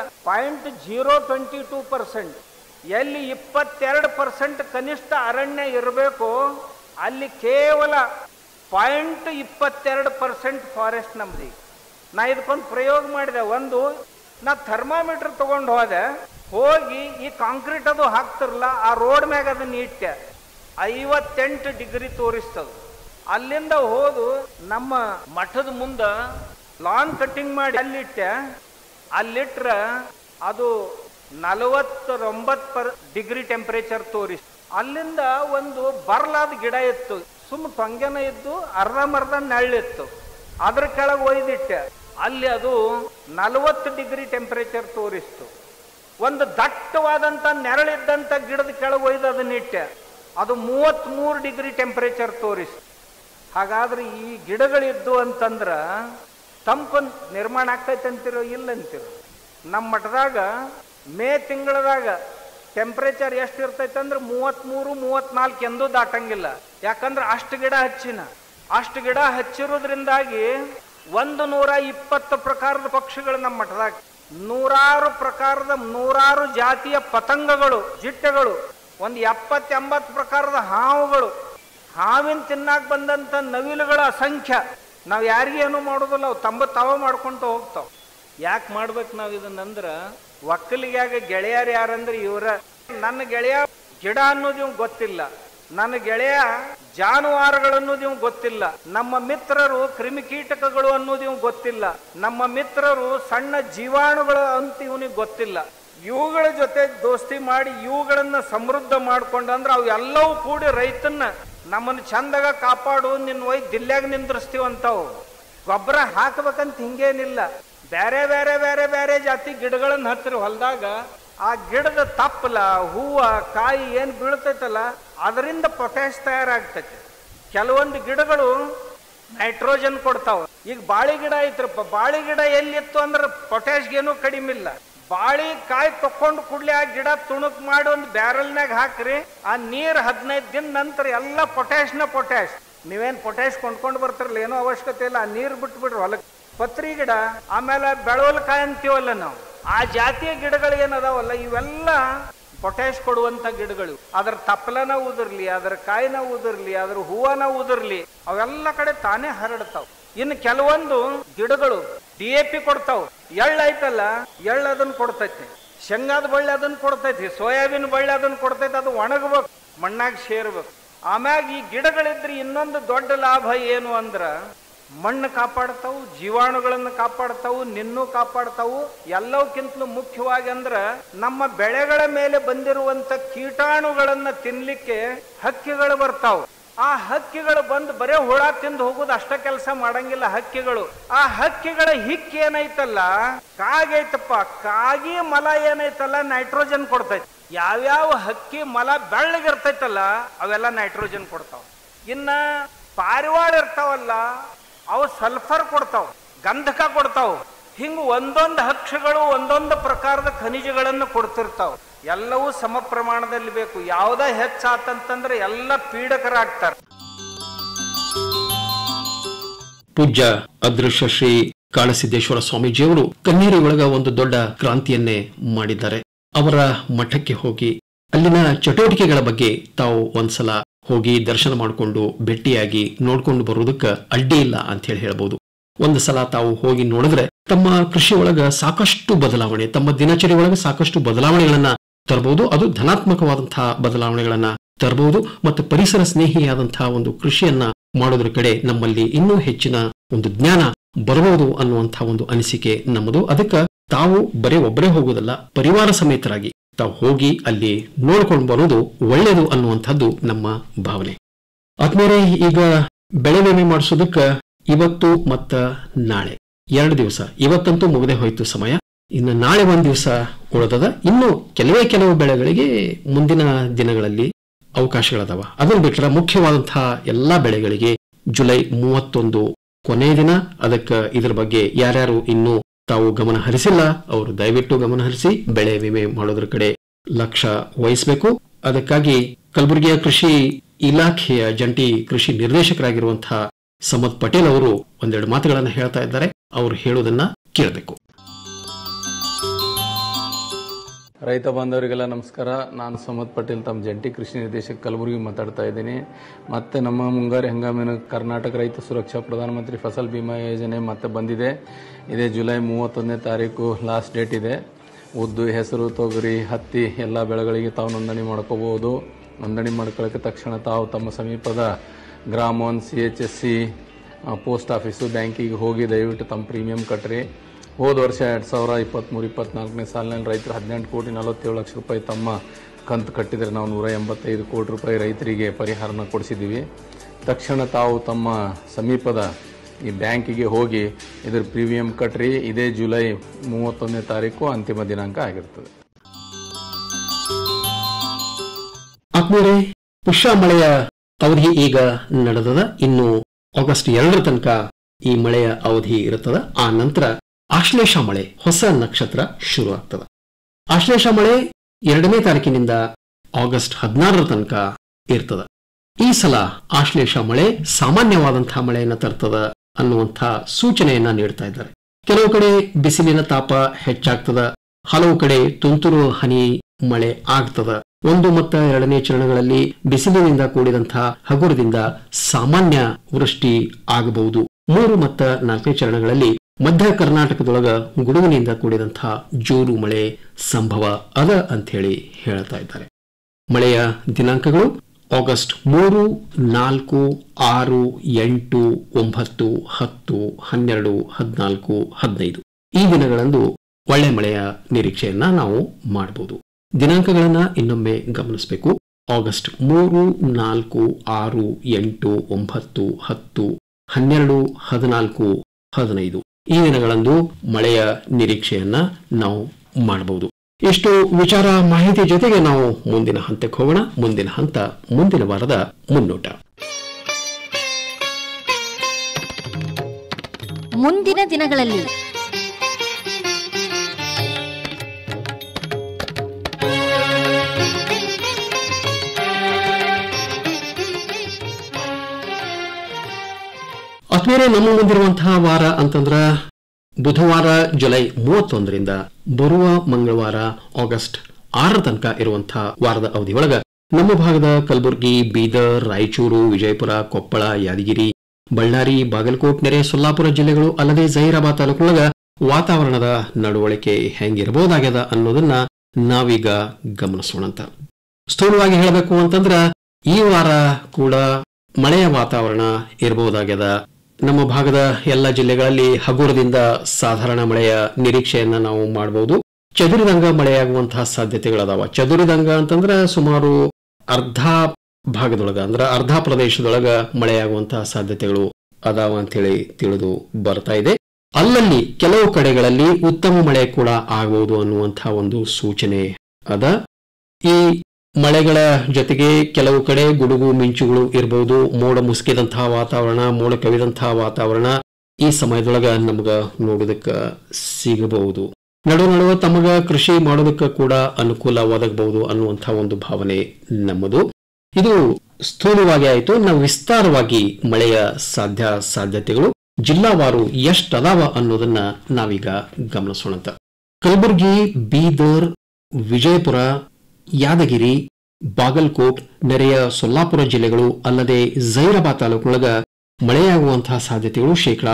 0.022%. ಎಲ್ಲಿ 22% ಕನಿಷ್ಠ ಅರಣ್ಯ ಇರಬೇಕು, ಅಲ್ಲಿ ಕೇವಲ 0.22% ಫಾರೆಸ್ಟ್ ನಮ್ದು. ನಾ ಇದಕ್ಕೊಂದು ಪ್ರಯೋಗ ಮಾಡಿದೆ. ನಾ ಥರ್ಮಾಮೀಟರ್ ತಗೊಂಡು ಹೋಗಿ ಈ ಕಾಂಕ್ರೀಟ್ ಅದು ಹಾಕ್ತಿರಲ್ಲ ಆ ರೋಡ್ ಮ್ಯಾಗ ಅದನ್ನ ಇಟ್ಟೆ, 58 ಡಿಗ್ರಿ ತೋರಿಸ್ತದ. ಅಲ್ಲಿಂದ ಹೋದು ನಮ್ಮ ಮಠದ ಮುಂದ ಲಾನ್ ಕಟ್ಟಿಂಗ್ ಮಾಡಿ ಅಲ್ಲಿಟ್ರ ಅದು 49 ಡಿಗ್ರಿ ಟೆಂಪರೇಚರ್ ತೋರಿಸ್. ಅಲ್ಲಿಂದ ಒಂದು ಬರ್ಲಾದ ಗಿಡ ಇತ್ತು, ತೊಂಗೆನ ಇದ್ದು ಅರ್ಧಂಬರ್ಧ ನೆಳ್ಳಿತ್ತು. ಅದ್ರ ಕೆಳಗೆ ಒಯ್ದಿಟ್ಟೆ, ಅಲ್ಲಿ ಅದು 40 ಡಿಗ್ರಿ ಟೆಂಪರೇಚರ್ ತೋರಿಸ್ತು. ಒಂದು ದಟ್ಟವಾದಂತ ನೆರಳಿದ್ದಂತ ಗಿಡದ ಕೆಳಗೆ ಒಯ್ದು ಅದನ್ನಿಟ್ಟೆ, ಅದು 33 ಡಿಗ್ರಿ ಟೆಂಪರೇಚರ್ ತೋರಿಸ್ತು. ಹಾಗಾದ್ರೆ ಈ ಗಿಡಗಳಿದ್ದು ಅಂತಂದ್ರ ತಂಪು ನಿರ್ಮಾಣ ಆಗ್ತೈತೆ ಅಂತಿರೋ ಇಲ್ಲ ಅಂತಿರೋ. ನಮ್ಮ ಮಠದಾಗ ಮೇ ತಿಂಗಳದಾಗ ಟೆಂಪರೇಚರ್ ಎಷ್ಟು ಇರ್ತೈತೆ ಅಂದ್ರೆ 33-34 ಎಂದೂ ದಾಟಂಗಿಲ್ಲ. ಯಾಕಂದ್ರೆ ಅಷ್ಟು ಗಿಡ ಹಚ್ಚಿರೋದ್ರಿಂದಾಗಿ 120 ಪ್ರಕಾರದ ಪಕ್ಷಿಗಳು ನಮ್ಮ ಮಠದಾಗ, 100 ಜಾತಿಯ ಪತಂಗಗಳು, ಜಿಟ್ಟೆಗಳು, ಒಂದು 70-80 ಪ್ರಕಾರದ ಹಾವುಗಳು, ಹಾವಿನ ತಿನ್ನಾಕ್ ಬಂದಂತ ನವಿಲುಗಳ ಅಸಂಖ್ಯ. ನಾವ್ ಯಾರಿಗೇನು ಮಾಡೋದಿಲ್ಲ, ಅವು ತಾವ ಮಾಡ್ಕೊಂತ ಹೋಗ್ತಾವ. ಯಾಕೆ ಮಾಡ್ಬೇಕು ನಾವ್ ಇದನ್ನಂದ್ರ, ಒಕ್ಕಲಿಗ್ಯಾಗ ಗೆಳೆಯರು ಯಾರಂದ್ರೆ ಇವರ. ನನ್ನ ಗೆಳೆಯ ಗಿಡ ಅನ್ನೋದು ಇವ್ ಗೊತ್ತಿಲ್ಲ, ನನ್ನ ಗೆಳೆಯ ಜಾನುವಾರುಗಳನ್ನೋದು ಇವ್ ಗೊತ್ತಿಲ್ಲ, ನಮ್ಮ ಮಿತ್ರರು ಕ್ರಿಮಿಕೀಟಕಗಳು ಅನ್ನೋದು ಇವ್ ಗೊತ್ತಿಲ್ಲ, ನಮ್ಮ ಮಿತ್ರರು ಸಣ್ಣ ಜೀವಾಣುಗಳು ಅಂತ ಇವನಿಗೆ ಗೊತ್ತಿಲ್ಲ. ಇವುಗಳ ಜೊತೆ ದೋಸ್ತಿ ಮಾಡಿ ಇವುಗಳನ್ನ ಸಮೃದ್ಧ ಮಾಡ್ಕೊಂಡಂದ್ರ ಅವು ಎಲ್ಲವೂ ಕೂಡಿ ರೈತನ್ನ ನಮ್ಮನ್ನು ಚಂದಾಗ ಕಾಪಾಡು, ನಿನ್ನ ಒಯ್ ದಿಲ್ಯಾಗ ನಿಂದ್ರಿಸ್ತೀವಂತಾವು. ಗೊಬ್ಬರ ಹಾಕ್ಬೇಕಂತ ಹಿಂಗೇನಿಲ್ಲ, ಬೇರೆ ಬೇರೆ ಬೇರೆ ಬೇರೆ ಜಾತಿ ಗಿಡಗಳನ್ನ ಹತ್ತಿರ ಹೊಲದಾಗ ಆ ಗಿಡದ ತಪ್ಪಲ, ಹೂವ, ಕಾಯಿ ಏನು ಬೀಳ್ತೈತಲ್ಲ ಅದರಿಂದ ಪೊಟ್ಯಾಶ್ ತಯಾರಾಗ್ತೈತಿ. ಕೆಲವೊಂದು ಗಿಡಗಳು ನೈಟ್ರೋಜನ್ ಕೊಡ್ತಾವ. ಈಗ ಬಾಳಿ ಗಿಡ ಐತ್ರಪ್ಪ, ಬಾಳಿ ಗಿಡ ಎಲ್ಲಿತ್ತು ಅಂದ್ರೆ ಪೊಟ್ಯಾಶ್ಗೇನು ಕಡಿಮೆ ಇಲ್ಲ. ಬಾಳಿ ಕಾಯಿ ತಕ್ಕೊಂಡು ಕೂಡ್ಲೆ ಆ ಗಿಡ ತುಣುಕ್ ಮಾಡಿ ಒಂದು ಬ್ಯಾರಲ್ನಾಗ ಹಾಕ್ರಿ, ಆ ನೀರ್ 15 ದಿನ ನಂತರ ಎಲ್ಲ ಪೊಟ್ಯಾಶ್. ನೀವೇನ್ ಪೊಟ್ಯಾಶ್ ಕೊಂಡ್ಕೊಂಡು ಬರ್ತಿರಲ್ಲ, ಏನೋ ಅವಶ್ಯಕತೆ ಇಲ್ಲ, ಆ ನೀರ್ ಬಿಟ್ಬಿಡ್ರಿ ಹೊಲಕ್ಕೆ. ಪತ್ರಿ ಗಿಡ, ಆಮೇಲೆ ಬೆಳವಲಕಾಯಿ ಅಂತೀವಲ್ಲ ನಾವು, ಆ ಜಾತಿಯ ಗಿಡಗಳು ಏನದಾವಲ್ಲ ಇವೆಲ್ಲ ಪೊಟ್ಯಾಶ್ ಕೊಡುವಂತ ಗಿಡಗಳು. ಅದ್ರ ತಪ್ಪಲನ ಉದುರ್ಲಿ, ಅದ್ರ ಕಾಯಿನ ಉದುರ್ಲಿ, ಅದ್ರ ಹೂವನ ಉದುರ್ಲಿ, ಅವೆಲ್ಲ ಕಡೆ ತಾನೇ ಹರಡ್ತಾವ. ಇನ್ನು ಕೆಲವೊಂದು ಗಿಡಗಳು DAP ಕೊಡ್ತಾವ. ಎಳ್ಳು ಐತಲ್ಲ, ಎಳ್ಳು ಅದನ್ನ ಕೊಡ್ತೈತಿ, ಶೇಂಗಾದ ಬಳ್ಳಿ ಅದನ್ನ ಕೊಡ್ತೈತಿ, ಸೋಯಾಬೀನ್ ಬಳ್ಳಿ ಅದನ್ನ ಕೊಡ್ತೈತಿ. ಅದು ಒಣಗಬೇಕು, ಮಣ್ಣಾಗ ಸೇರ್ಬೇಕು. ಆಮ್ಯಾಗ ಈ ಗಿಡಗಳಿದ್ರೆ ಇನ್ನೊಂದು ದೊಡ್ಡ ಲಾಭ ಏನು ಅಂದ್ರ ಮಣ್ಣು ಕಾಪಾಡ್ತಾವು, ಜೀವಾಣುಗಳನ್ನು ಕಾಪಾಡ್ತಾವು, ನಿನ್ನೂ ಕಾಪಾಡ್ತಾವು. ಎಲ್ಲವಕ್ಕಿಂತಲೂ ಮುಖ್ಯವಾಗಿ ಅಂದ್ರ ನಮ್ಮ ಬೆಳೆಗಳ ಮೇಲೆ ಬಂದಿರುವಂತ ಕೀಟಾಣುಗಳನ್ನ ತಿನ್ಲಿಕ್ಕೆ ಹಕ್ಕಿಗಳು ಬರ್ತಾವು. ಆ ಹಕ್ಕಿಗಳು ಬಂದು ಬರೇ ಹುಳ ತಿಂದು ಹೋಗುದು ಅಷ್ಟ ಕೆಲಸ ಮಾಡಂಗಿಲ್ಲ ಹಕ್ಕಿಗಳು. ಆ ಹಕ್ಕಿಗಳ ಹಿಕ್ಕಿ ಏನೈತಲ್ಲ, ಕಾಗೈತಪ್ಪ, ಕಾಗಿ ಮಲ ಏನೈತಲ್ಲ ನೈಟ್ರೋಜನ್ ಕೊಡ್ತೈತಿ. ಯಾವ್ಯಾವ ಹಕ್ಕಿ ಮಲ ಬೆಳ್ಳಗಿರ್ತೈತಲ್ಲ ಅವೆಲ್ಲ ನೈಟ್ರೋಜನ್ ಕೊಡ್ತಾವ. ಇನ್ನ ಪಾರಿವಾಳ ಇರ್ತಾವಲ್ಲ ಅವು ಸಲ್ಫರ್ ಕೊಡ್ತಾವ, ಗಂಧಕ ಕೊಡ್ತಾವ. ಹಿಂಗೆ ಒಂದೊಂದು ಹಕ್ಷಗಳು ಒಂದೊಂದು ಪ್ರಕಾರದ ಖನಿಜಗಳನ್ನು ಕೊಡ್ತಿರ್ತಾವ. ಎಲ್ಲವೂ ಸಮ ಪ್ರಮಾಣದಲ್ಲಿ ಬೇಕು. ಯಾವುದೇ ಹೆಚ್ಚಾತಂತಂದ್ರೆ ಎಲ್ಲ ಪೀಡಕರಾಗ್ತಾರೆ. ಪೂಜ್ಯ ಅದೃಶ್ಯ ಶ್ರೀ ಕಾಳಸಿದ್ದೇಶ್ವರ ಸ್ವಾಮೀಜಿಯವರು ಕನ್ನೇರಿ ಒಳಗ ಒಂದು ದೊಡ್ಡ ಕ್ರಾಂತಿಯನ್ನೇ ಮಾಡಿದ್ದಾರೆ. ಅವರ ಮಠಕ್ಕೆ ಹೋಗಿ ಅಲ್ಲಿನ ಚಟುವಟಿಕೆಗಳ ಬಗ್ಗೆ ತಾವು ಒಂದ್ಸಲ ಹೋಗಿ ದರ್ಶನ ಮಾಡಿಕೊಂಡು ಭೇಟಿಯಾಗಿ ನೋಡ್ಕೊಂಡು ಬರುವುದಕ್ಕೆ ಅಡ್ಡಿ ಇಲ್ಲ ಅಂತ ಹೇಳ್ಬಹುದು. ಒಂದು ಸಲ ತಾವು ಹೋಗಿ ನೋಡಿದ್ರೆ ತಮ್ಮ ಕೃಷಿ ಒಳಗ ಸಾಕಷ್ಟು ಬದಲಾವಣೆ, ತಮ್ಮ ದಿನಚರಿ ಒಳಗ ಸಾಕಷ್ಟು ಬದಲಾವಣೆಗಳನ್ನ ತರಬಹುದು. ಅದು ಧನಾತ್ಮಕವಾದಂತಹ ಬದಲಾವಣೆಗಳನ್ನ ತರಬಹುದು ಮತ್ತು ಪರಿಸರ ಸ್ನೇಹಿಯಾದಂತಹ ಒಂದು ಕೃಷಿಯನ್ನ ಮಾಡೋದ್ರ ಕಡೆ ನಮ್ಮಲ್ಲಿ ಇನ್ನೂ ಹೆಚ್ಚಿನ ಒಂದು ಜ್ಞಾನ ಬರಬಹುದು ಅನ್ನುವಂತಹ ಒಂದು ಅನಿಸಿಕೆ ನಮ್ಮದು. ಅದಕ್ಕೆ ತಾವು ಬರೀ ಒಬ್ಬರೇ ಹೋಗುವುದಲ್ಲ, ಪರಿವಾರ ಸಮೇತರಾಗಿ ತಾವು ಹೋಗಿ ಅಲ್ಲಿ ನೋಡ್ಕೊಂಡು ಬರೋದು ಒಳ್ಳೆಯದು ಅನ್ನುವಂಥದ್ದು ನಮ್ಮ ಭಾವನೆ. ಆದ್ಮೇಲೆ ಈಗ ಬೆಳೆ ವಿಮೆ ಮಾಡಿಸೋದಕ್ಕೆ ಇವತ್ತು ಮತ್ತ ನಾಳೆ 2 ದಿವಸ, ಇವತ್ತಂತೂ ಮುಗದೆ ಹೋಯ್ತು ಸಮಯ. ಇನ್ನು ನಾಳೆ 1 ದಿವಸ ಉಳಿದದ. ಇನ್ನು ಕೆಲವು ಬೆಳೆಗಳಿಗೆ ಮುಂದಿನ ದಿನಗಳಲ್ಲಿ ಅವಕಾಶಗಳದಾವ. ಅದನ್ನು ಬಿಟ್ಟರೆ ಮುಖ್ಯವಾದಂತಹ ಎಲ್ಲಾ ಬೆಳೆಗಳಿಗೆ ಜುಲೈ 31 ಕೊನೆಯ ದಿನ. ಅದಕ್ಕೆ ಇದ್ರ ಬಗ್ಗೆ ಯಾರ್ಯಾರು ಇನ್ನೂ ತಾವು ಗಮನ ಹರಿಸಿಲ್ಲ ಅವರು ದಯವಿಟ್ಟು ಗಮನ ಹರಿಸಿ ಬೆಳೆ ವಿಮೆ ಮಾಡೋದ್ರ ಕಡೆ ಲಕ್ಷ್ಯ ವಹಿಸಬೇಕು. ಅದಕ್ಕಾಗಿ ಕಲಬುರಗಿಯ ಕೃಷಿ ಇಲಾಖೆಯ ಜಂಟಿ ಕೃಷಿ ನಿರ್ದೇಶಕರಾಗಿರುವಂತಹ ಸಮದ್ ಪಟೇಲ್ ಅವರು ಒಂದೆರಡು ಮಾತುಗಳನ್ನು ಹೇಳ್ತಾ ಇದ್ದಾರೆ. ಅವರು ಹೇಳೋದನ್ನ ಕೇಳಬೇಕು. ರೈತ ಬಾಂಧವರಿಗೆಲ್ಲ ನಮಸ್ಕಾರ. ನಾನು ಸಮದ್ ಪಟೇಲ್, ತಮ್ಮ ಜಂಟಿ ಕೃಷಿ ನಿರ್ದೇಶಕ ಕಲಬುರಗಿ ಮಾತಾಡ್ತಾ ಇದ್ದೀನಿ. ಮತ್ತೆ ನಮ್ಮ ಮುಂಗಾರಿ ಹಂಗಾಮಿನ ಕರ್ನಾಟಕ ರೈತ ಸುರಕ್ಷಾ ಪ್ರಧಾನಮಂತ್ರಿ ಫಸಲ್ ಬಿಮಾ ಯೋಜನೆ ಮತ್ತೆ ಬಂದಿದೆ. ಇದೇ ಜುಲೈ 31ನೇ ತಾರೀಕು ಲಾಸ್ಟ್ ಡೇಟ್ ಇದೆ. ಉದ್ದು, ಹೆಸರು, ತೊಗರಿ, ಹತ್ತಿ ಎಲ್ಲ ಬೆಳೆಗಳಿಗೆ ತಾವು ನೋಂದಣಿ ಮಾಡ್ಕೋಬಹುದು. ನೋಂದಣಿ ಮಾಡ್ಕೊಳ್ಳೋಕ್ಕೆ ತಕ್ಷಣ ತಾವು ತಮ್ಮ ಸಮೀಪದ ಗ್ರಾಮ 1 CHSC ಪೋಸ್ಟ್ ಆಫೀಸು ಬ್ಯಾಂಕಿಗೆ ಹೋಗಿ ದಯವಿಟ್ಟು ತಮ್ಮ ಪ್ರೀಮಿಯಂ ಕಟ್ಟ್ರಿ. ಹೋದ ವರ್ಷ 2023-24ನೇ ಸಾಲಿನಲ್ಲಿ ರೈತರು 18,47,00,000 ತಮ್ಮ ಕಂತು ಕಟ್ಟಿದರೆ ನಾವು 185 ಕೋಟಿ ರೂಪಾಯಿ ರೈತರಿಗೆ ಪರಿಹಾರನ ಕೊಡಿಸಿದ್ದೀವಿ. ತಕ್ಷಣ ತಾವು ತಮ್ಮ ಸಮೀಪದ ಈ ಬ್ಯಾಂಕಿಗೆ ಹೋಗಿ ಇದರ ಪ್ರೀಮಿಯಂ ಕಟ್ಟ್ರಿ. ಇದೇ ಜುಲೈ 31ನೇ ತಾರೀಕು ಅಂತಿಮ ದಿನಾಂಕ ಆಗಿರ್ತದೆ. ಆದ್ಮೇಲೆ ಪುಷ್ಯ ಮಳೆಯ ಅವಧಿ ಈಗ ನಡೆದದ. ಇನ್ನು ಆಗಸ್ಟ್ 2 ತನಕ ಈ ಮಳೆಯ ಅವಧಿ ಇರುತ್ತದ. ಆ ನಂತರ ಆಶ್ಲೇಷ ಮಳೆ, ಹೊಸ ನಕ್ಷತ್ರ ಶುರು ಆಗ್ತದ. ಆಶ್ಲೇಷ ಮಳೆ 2ನೇ ತಾರೀಕಿನಿಂದ ಆಗಸ್ಟ್ 16 ತನಕ ಇರ್ತದ. ಈ ಸಲ ಆಶ್ಲೇಷ ಮಳೆ ಸಾಮಾನ್ಯವಾದಂತಹ ಮಳೆಯನ್ನ ತರ್ತದ ಅನ್ನುವಂಥ ಸೂಚನೆಯನ್ನ ನೀಡ್ತಾ ಇದ್ದಾರೆ. ಕೆಲವು ಕಡೆ ಬಿಸಿಲಿನ ತಾಪ ಹೆಚ್ಚಾಗ್ತದ, ಹಲವು ಕಡೆ ತುಂತುರು ಹನಿ ಮಳೆ ಆಗ್ತದ. 1 ಮತ್ತು 2ನೇ ಚರಣಗಳಲ್ಲಿ ಬಿಸಿಲಿನಿಂದ ಕೂಡಿದಂತಹ ಹಗುರದಿಂದ ಸಾಮಾನ್ಯ ವೃಷ್ಟಿ ಆಗಬಹುದು. 3 ಮತ್ತು 4ನೇ ಚರಣಗಳಲ್ಲಿ ಮಧ್ಯ ಕರ್ನಾಟಕದೊಳಗ ಗುಡುಗಿನಿಂದ ಕೂಡಿದಂತಹ ಜೋರು ಮಳೆ ಸಂಭವ ಅದ ಅಂಥೇಳಿ ಹೇಳ್ತಾ ಇದ್ದಾರೆ. ಮಳೆಯ ದಿನಾಂಕಗಳು ಆಗಸ್ಟ್ 3, 4, 6, 8, 9, 10, 12, 14, 15 ಈ ದಿನಗಳಂದು ಒಳ್ಳೆ ಮಳೆಯ ನಿರೀಕ್ಷೆಯನ್ನ ನಾವು ಮಾಡಬಹುದು. ದಿನಾಂಕಗಳನ್ನ ಇನ್ನೊಮ್ಮೆ ಗಮನಿಸಬೇಕು. ಆಗಸ್ಟ್ 3, 4, 6, 8, 9, 10, 12, 14, 15 ಈ ದಿನಗಳಂದು ಮಳೆಯ ನಿರೀಕ್ಷೆಯನ್ನ ನಾವು ಮಾಡಬಹುದು. ಇಷ್ಟು ವಿಚಾರ ಮಾಹಿತಿ ಜೊತೆಗೆ ನಾವು ಮುಂದಿನ ಹಂತಕ್ಕೆ ಹೋಗೋಣ. ಮುಂದಿನ ಹಂತ ಮುಂದಿನ ವಾರದ ಮುನ್ನೋಟ. ಮುಂದಿನ ದಿನಗಳಲ್ಲಿ ಆತ್ಮೀಯರೇ, ನಮ್ಮ ಮುಂದಿರುವಂತಹ ವಾರ ಅಂತಂದ್ರ ಬುಧವಾರ ಜುಲೈ 31ರಿಂದ ಬರುವ ಮಂಗಳವಾರ ಆಗಸ್ಟ್ 6 ತನಕ ಇರುವಂತಹ ವಾರದ ಅವಧಿಯೊಳಗ ನಮ್ಮ ಭಾಗದ ಕಲಬುರಗಿ, ಬೀದರ್, ರಾಯಚೂರು, ವಿಜಯಪುರ, ಕೊಪ್ಪಳ, ಯಾದಗಿರಿ, ಬಳ್ಳಾರಿ, ಬಾಗಲಕೋಟ್, ನೆರೆ ಸೊಲ್ಲಾಪುರ ಜಿಲ್ಲೆಗಳು ಅಲ್ಲದೆ ಜಹೀರಾಬಾದ್ ತಾಲೂಕಿನೊಳಗ ವಾತಾವರಣದ ನಡವಳಿಕೆ ಹೆಂಗಿರಬಹುದಾಗ್ಯದ ಅನ್ನೋದನ್ನ ನಾವೀಗ ಗಮನಿಸೋಣಂತ. ಸ್ಥೂಲವಾಗಿ ಹೇಳಬೇಕು ಅಂತಂದ್ರ ಈ ವಾರ ಕೂಡ ಮಳೆಯ ವಾತಾವರಣ ಇರಬಹುದಾಗ್ಯದ. ನಮ್ಮ ಭಾಗದ ಎಲ್ಲ ಜಿಲ್ಲೆಗಳಲ್ಲಿ ಹಗುರದಿಂದ ಸಾಧಾರಣ ಮಳೆಯ ನಿರೀಕ್ಷೆಯನ್ನ ನಾವು ಮಾಡಬಹುದು. ಚದುರಿದಂಗ ಮಳೆಯಾಗುವಂತಹ ಸಾಧ್ಯತೆಗಳದಾವ. ಚದುರಿದಂಗ ಅಂತಂದ್ರೆ ಸುಮಾರು ಅರ್ಧ ಭಾಗದೊಳಗ ಅಂದ್ರೆ ಅರ್ಧ ಪ್ರದೇಶದೊಳಗ ಮಳೆಯಾಗುವಂತಹ ಸಾಧ್ಯತೆಗಳು ಅದಾವ ಅಂತೇಳಿ ತಿಳಿದು ಬರ್ತಾ ಇದೆ. ಅಲ್ಲಲ್ಲಿ ಕೆಲವು ಕಡೆಗಳಲ್ಲಿ ಉತ್ತಮ ಮಳೆ ಕೂಡ ಆಗಬಹುದು ಅನ್ನುವಂತಹ ಒಂದು ಸೂಚನೆ ಅದ. ಈ ಮಳೆಗಳ ಜೊತೆಗೆ ಕೆಲವು ಕಡೆ ಗುಡುಗು ಮಿಂಚುಗಳು ಇರಬಹುದು. ಮೋಡ ಮುಸುಕಿದಂತಹ ವಾತಾವರಣ, ಮೋಡ ಕವಿದಂತಹ ವಾತಾವರಣ, ಈ ಸಮಯದೊಳಗ ನಮಗ ನೋಡೋದಕ್ಕೆ ಸಿಗಬಹುದು. ನಡುವ ತಮಗ ಕೃಷಿ ಮಾಡೋದಕ್ಕೆ ಕೂಡ ಅನುಕೂಲ ಒದಗಬಹುದು ಅನ್ನುವಂಥ ಒಂದು ಭಾವನೆ ನಮ್ಮದು. ಇದು ಸ್ಥೂಲವಾಗಿ ಆಯಿತು. ನಾವು ವಿಸ್ತಾರವಾಗಿ ಮಳೆಯ ಸಾಧ್ಯತೆಗಳು ಜಿಲ್ಲಾವಾರು ಎಷ್ಟದಾವ ಅನ್ನೋದನ್ನ ನಾವೀಗ ಗಮನಿಸೋಣ. ಕಲಬುರಗಿ, ಬೀದರ್, ವಿಜಯಪುರ, ಯಾದಗಿರಿ, ಬಾಗಲಕೋಟ್, ನೆರೆಯ ಸೊಲ್ಲಾಪುರ ಜಿಲ್ಲೆಗಳು ಅಲ್ಲದೆ ಜೈರಾಬಾದ್ ತಾಲೂಕಿನೊಳಗ ಮಳೆಯಾಗುವಂತಹ ಸಾಧ್ಯತೆಗಳು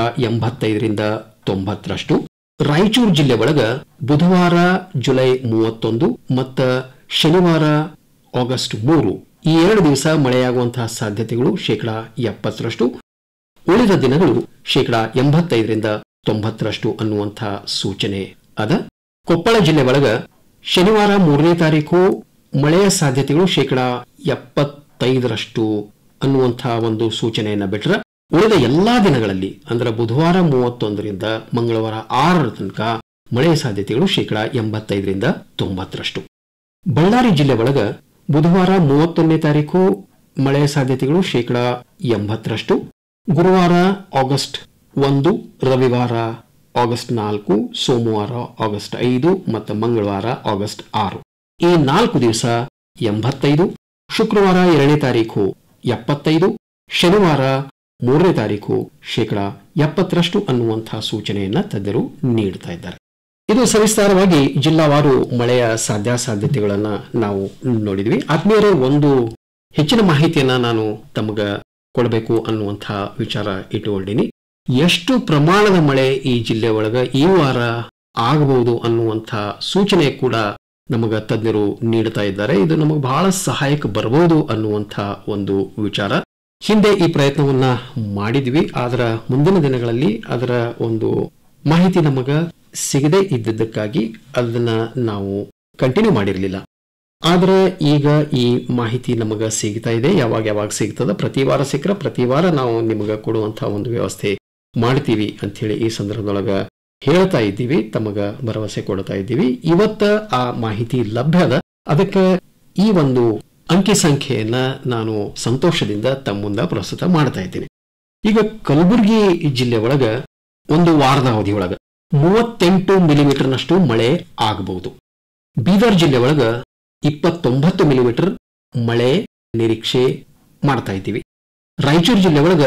85% ರಾಯಚೂರು ಜಿಲ್ಲೆ ಒಳಗ ಬುಧವಾರ ಜುಲೈ 31 ಮತ್ತು ಶನಿವಾರ ಆಗಸ್ಟ್ 3 ಈ 2 ದಿವಸ ಮಳೆಯಾಗುವಂತಹ ಸಾಧ್ಯತೆಗಳು 70%. ಉಳಿದ ದಿನಗಳು 85% ಅನ್ನುವಂತಹ ಸೂಚನೆ ಅದ. ಕೊಪ್ಪಳ ಜಿಲ್ಲೆ ಒಳಗ ಶನಿವಾರ 3ನೇ ತಾರೀಕು ಮಳೆಯ ಸಾಧ್ಯತೆಗಳು 75% ಅನ್ನುವಂತಹ ಒಂದು ಸೂಚನೆಯನ್ನ ಬಿಟ್ರೆ ಉಳಿದ ಎಲ್ಲಾ ದಿನಗಳಲ್ಲಿ ಅಂದ್ರೆ ಬುಧವಾರ 31ರಿಂದ ಮಂಗಳವಾರ 6ರ ತನಕ ಮಳೆಯ ಸಾಧ್ಯತೆಗಳು 85% ಬಳ್ಳಾರಿ ಜಿಲ್ಲೆ ಒಳಗ ಬುಧವಾರ 31ನೇ ತಾರೀಕು ಮಳೆಯ ಸಾಧ್ಯತೆಗಳು 80%. ಗುರುವಾರ ಆಗಸ್ಟ್ 1, ರವಿವಾರ ಆಗಸ್ಟ್ 4, ಸೋಮವಾರ ಆಗಸ್ಟ್ 5 ಮತ್ತು ಮಂಗಳವಾರ ಆಗಸ್ಟ್ 6 ಈ 4 ದಿವಸ 85. ಶುಕ್ರವಾರ 2ನೇ ತಾರೀಕು 75, ಶನಿವಾರ 3ನೇ ತಾರೀಕು 70% ಅನ್ನುವಂತಹ ಸೂಚನೆಯನ್ನ ತಜ್ಞರು ನೀಡುತ್ತಾ ಇದ್ದಾರೆ. ಇದು ಸವಿಸ್ತಾರವಾಗಿ ಜಿಲ್ಲಾವಾರು ಮಳೆಯ ಸಾಧ್ಯತೆಗಳನ್ನ ನಾವು ನೋಡಿದ್ವಿ. ಆದ್ಮೇಲೆ ಒಂದು ಹೆಚ್ಚಿನ ಮಾಹಿತಿಯನ್ನ ನಾನು ತಮಗ ಕೊಡಬೇಕು ಅನ್ನುವಂತಹ ವಿಚಾರ ಇಟ್ಟುಕೊಂಡಿನಿ. ಎಷ್ಟು ಪ್ರಮಾಣದ ಮಳೆ ಈ ಜಿಲ್ಲೆ ಒಳಗ ಈ ವಾರ ಆಗಬಹುದು ಅನ್ನುವಂಥ ಸೂಚನೆ ಕೂಡ ನಮಗ ತಜ್ಞರು ನೀಡುತ್ತಾ ಇದ್ದಾರೆ. ಇದು ನಮಗೆ ಬಹಳ ಸಹಾಯಕ ಬರಬಹುದು ಅನ್ನುವಂಥ ಒಂದು ವಿಚಾರ. ಹಿಂದೆ ಈ ಪ್ರಯತ್ನವನ್ನ ಮಾಡಿದ್ವಿ, ಅದರ ಮುಂದಿನ ದಿನಗಳಲ್ಲಿ ಅದರ ಒಂದು ಮಾಹಿತಿ ನಮಗ ಸಿಗದೆ ಇದ್ದದ್ದಕ್ಕಾಗಿ ಅದನ್ನ ನಾವು ಕಂಟಿನ್ಯೂ ಮಾಡಿರಲಿಲ್ಲ. ಆದ್ರೆ ಈಗ ಈ ಮಾಹಿತಿ ನಮಗ ಸಿಗ್ತಾ ಇದೆ. ಯಾವಾಗ ಸಿಗ್ತದ, ಪ್ರತಿ ವಾರ ಸಿಕ್ಕರೆ ಪ್ರತಿ ವಾರ ನಾವು ನಿಮಗ ಕೊಡುವಂತಹ ಒಂದು ವ್ಯವಸ್ಥೆ ಮಾಡ್ತೀವಿ ಅಂತ ಹೇಳಿ ಈ ಸಂದರ್ಭದೊಳಗ ಹೇಳ್ತಾ ಇದ್ದೀವಿ, ತಮಗ ಭರವಸೆ ಕೊಡ್ತಾ ಇದ್ದೀವಿ. ಇವತ್ತ ಆ ಮಾಹಿತಿ ಲಭ್ಯ ಅದ. ಅದಕ್ಕೆ ಈ ಒಂದು ಅಂಕಿ ಸಂಖ್ಯೆಯನ್ನ ನಾನು ಸಂತೋಷದಿಂದ ತಮ್ಮ ಮುಂದೆ ಪ್ರಸ್ತುತ ಮಾಡ್ತಾ ಇದ್ದೀನಿ. ಈಗ ಕಲಬುರಗಿ ಜಿಲ್ಲೆ ಒಳಗ ಒಂದು ವಾರದ ಅವಧಿಯೊಳಗ 38 ಮಿಲಿಮೀಟರ್ನಷ್ಟು ಮಳೆ ಆಗಬಹುದು. ಬೀದರ್ ಜಿಲ್ಲೆ ಒಳಗ 29 ಮಿಲಿಮೀಟರ್ ಮಳೆ ನಿರೀಕ್ಷೆ ಮಾಡ್ತಾ ಇದ್ದೀವಿ. ರಾಯಚೂರು ಜಿಲ್ಲೆ ಒಳಗ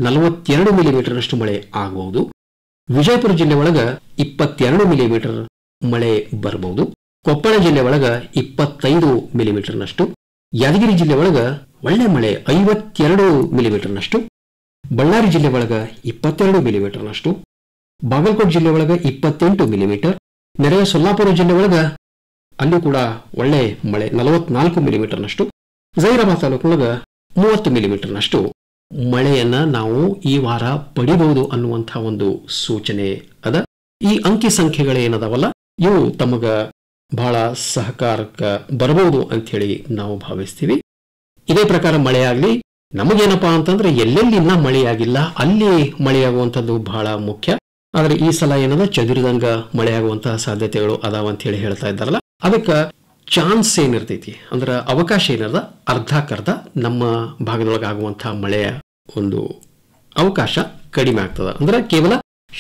42 ಮಿಲಿಮೀಟರ್ನಷ್ಟು ಮಳೆ ಆಗಬಹುದು. ವಿಜಯಪುರ ಜಿಲ್ಲೆ ಒಳಗ 22 ಮಿಲಿಮೀಟರ್ ಮಳೆ ಬರಬಹುದು. ಕೊಪ್ಪಳ ಜಿಲ್ಲೆ ಒಳಗ 25 ಮಿಲಿಮೀಟರ್ನಷ್ಟು. ಯಾದಗಿರಿ ಜಿಲ್ಲೆ ಒಳಗ ಒಳ್ಳೆ ಮಳೆ 52 ಮಿಲಿಮೀಟರ್ನಷ್ಟು. ಬಳ್ಳಾರಿ ಜಿಲ್ಲೆ ಒಳಗ 22 ಮಿಲಿಮೀಟರ್ನಷ್ಟು. ಬಾಗಲಕೋಟ್ ಜಿಲ್ಲೆ ಒಳಗ 28 ಮಿಲಿಮೀಟರ್. ನೆರೆಯ ಸೊಲ್ಲಾಪುರ ಜಿಲ್ಲೆ ಒಳಗ ಅಲ್ಲೂ ಕೂಡ ಒಳ್ಳೆ ಮಳೆ 44 ಮಿಲಿಮೀಟರ್ನಷ್ಟು. ಜೈರಾಬಾದ್ ತಾಲೂಕಿನೊಳಗ 30 ಮಿಲಿಮೀಟರ್ನಷ್ಟು ಮಳೆಯನ್ನ ನಾವು ಈ ವಾರ ಪಡಿಬಹುದು ಅನ್ನುವಂತಹ ಒಂದು ಸೂಚನೆ ಅದ. ಈ ಅಂಕಿ ಸಂಖ್ಯೆಗಳೇನದಾವಲ್ಲ ಇವು ತಮಗ ಬಹಳ ಸಹಕಾರಕ್ಕೆ ಬರಬಹುದು ಅಂತ ಹೇಳಿ ನಾವು ಭಾವಿಸ್ತೀವಿ. ಇದೇ ಪ್ರಕಾರ ಮಳೆಯಾಗ್ಲಿ. ನಮಗೇನಪ್ಪಾ ಅಂತಂದ್ರೆ ಎಲ್ಲೆಲ್ಲಿ ಇನ್ನ ಮಳೆಯಾಗಿಲ್ಲ ಅಲ್ಲಿ ಮಳೆಯಾಗುವಂಥದ್ದು ಬಹಳ ಮುಖ್ಯ. ಆದ್ರೆ ಈ ಸಲ ಏನದ ಚದುರಿದಂಗ ಮಳೆಯಾಗುವಂತಹ ಸಾಧ್ಯತೆಗಳು ಅದಾವ ಅಂತ ಹೇಳಿ ಹೇಳ್ತಾ ಇದ್ದಾರಲ್ಲ, ಅದಕ್ಕೆ ಚಾನ್ಸ್ ಏನಿರ್ತೈತಿ ಅಂದ್ರೆ ಅವಕಾಶ ಏನದ ಅರ್ಧಕ್ಕರ್ಧ ನಮ್ಮ ಭಾಗದೊಳಗೆ ಆಗುವಂತಹ ಮಳೆಯ ಒಂದು ಅವಕಾಶ ಕಡಿಮೆ ಆಗ್ತದ. ಅಂದ್ರೆ ಕೇವಲ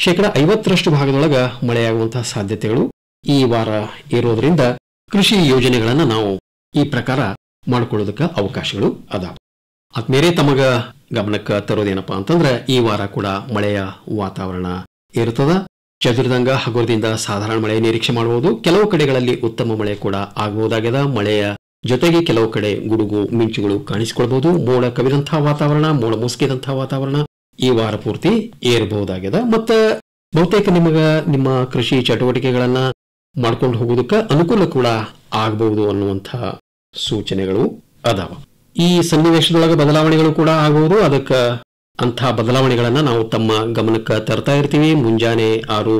50% ಭಾಗದೊಳಗ ಮಳೆಯಾಗುವಂತಹ ಸಾಧ್ಯತೆಗಳು ಈ ವಾರ ಇರೋದ್ರಿಂದ ಕೃಷಿ ಯೋಜನೆಗಳನ್ನ ನಾವು ಈ ಪ್ರಕಾರ ಮಾಡ್ಕೊಳ್ಳೋದಕ್ಕೆ ಅವಕಾಶಗಳು ಅದಾವ. ಆದ್ಮೇಲೆ ತಮಗ ಗಮನಕ್ಕೆ ತರೋದೇನಪ್ಪಾ ಅಂತಂದ್ರೆ ಈ ವಾರ ಕೂಡ ಮಳೆಯ ವಾತಾವರಣ ಇರ್ತದ. ಚದುರಿದಂಗ ಹಗುರದಿಂದ ಸಾಧಾರಣ ಮಳೆ ನಿರೀಕ್ಷೆ ಮಾಡಬಹುದು. ಕೆಲವು ಕಡೆಗಳಲ್ಲಿ ಉತ್ತಮ ಮಳೆ ಕೂಡ ಆಗಬಹುದಾಗಿದೆ. ಮಳೆಯ ಜೊತೆಗೆ ಕೆಲವು ಕಡೆ ಗುಡುಗು ಮಿಂಚುಗಳು ಕಾಣಿಸಿಕೊಳ್ಬಹುದು. ಮೋಡ ಕವಿದಂತಹ ವಾತಾವರಣ, ಮೋಡ ಮುಸುಕಿದಂತಹ ವಾತಾವರಣ ಈ ವಾರ ಪೂರ್ತಿ ಏರಬಹುದಾಗಿದೆ. ಮತ್ತೆ ಬಹುತೇಕ ನಿಮಗ ನಿಮ್ಮ ಕೃಷಿ ಚಟುವಟಿಕೆಗಳನ್ನ ಮಾಡ್ಕೊಂಡು ಹೋಗೋದಕ್ಕೆ ಅನುಕೂಲ ಕೂಡ ಆಗಬಹುದು ಅನ್ನುವಂತಹ ಸೂಚನೆಗಳು ಅದಾವ. ಈ ಸನ್ನಿವೇಶದೊಳಗೆ ಬದಲಾವಣೆಗಳು ಕೂಡ ಆಗಬಹುದು. ಅದಕ್ಕೆ ಅಂತಹ ಬದಲಾವಣೆಗಳನ್ನ ನಾವು ತಮ್ಮ ಗಮನಕ್ಕೆ ತರ್ತಾ ಇರ್ತೀವಿ. ಮುಂಜಾನೆ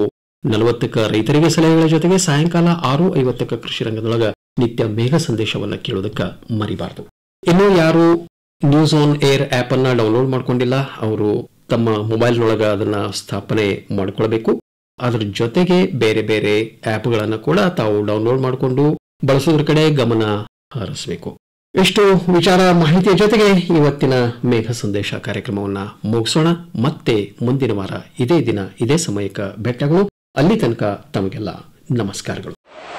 6:40 ರೈತರಿಗೆ ಸಲಹೆಗಳ ಜೊತೆಗೆ ಸಾಯಂಕಾಲ 6:50 ಕೃಷಿ ರಂಗದೊಳಗ ನಿತ್ಯ ಮೇಘ ಸಂದೇಶವನ್ನ ಕೇಳೋದಕ್ಕೆ ಮರಿಬಾರದು. ಇನ್ನು ಯಾರು ನ್ಯೂಸ್ ಆನ್ ಏರ್ ಆಪ್ ಅನ್ನ ಡೌನ್ಲೋಡ್ ಮಾಡ್ಕೊಂಡಿಲ್ಲ ಅವರು ತಮ್ಮ ಮೊಬೈಲ್ನೊಳಗ ಅದನ್ನ ಸ್ಥಾಪನೆ ಮಾಡ್ಕೊಳ್ಬೇಕು. ಅದ್ರ ಜೊತೆಗೆ ಬೇರೆ ಬೇರೆ ಆಪ್ಗಳನ್ನ ಕೂಡ ತಾವು ಡೌನ್ಲೋಡ್ ಮಾಡಿಕೊಂಡು ಬಳಸೋದ್ರ ಕಡೆ ಗಮನ ಹರಿಸಬೇಕು. ಇಷ್ಟು ವಿಚಾರ ಮಾಹಿತಿಯ ಜೊತೆಗೆ ಇವತ್ತಿನ ಮೇಘ ಸಂದೇಶ ಕಾರ್ಯಕ್ರಮವನ್ನು ಮುಗಿಸೋಣ. ಮತ್ತೆ ಮುಂದಿನ ವಾರ ಇದೇ ದಿನ ಇದೇ ಸಮಯಕ್ಕೆ ಭೇಟಿಯಾಗೋಣ. ಅಲ್ಲಿ ತನಕ ತಮಗೆಲ್ಲ ನಮಸ್ಕಾರಗಳು.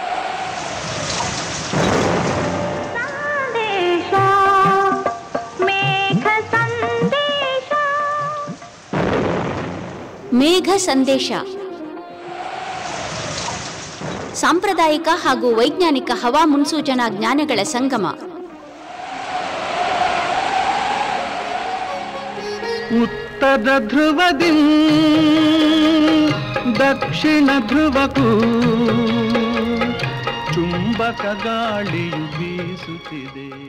ಮೇಘ ಸಂದೇಶ ಸಾಂಪ್ರದಾಯಿಕ ಹಾಗೂ ವೈಜ್ಞಾನಿಕ ಹವಾ ಮುನ್ಸೂಚನಾ ಜ್ಞಾನಗಳ ಸಂಗಮ. ಉತ್ತರ ಧ್ರುವದಿ ದಕ್ಷಿಣ ಧ್ರುವಕ್ಕೂ ಚುಂಬಕ ಗಾಳಿಯು ಬೀಸುತ್ತಿದೆ.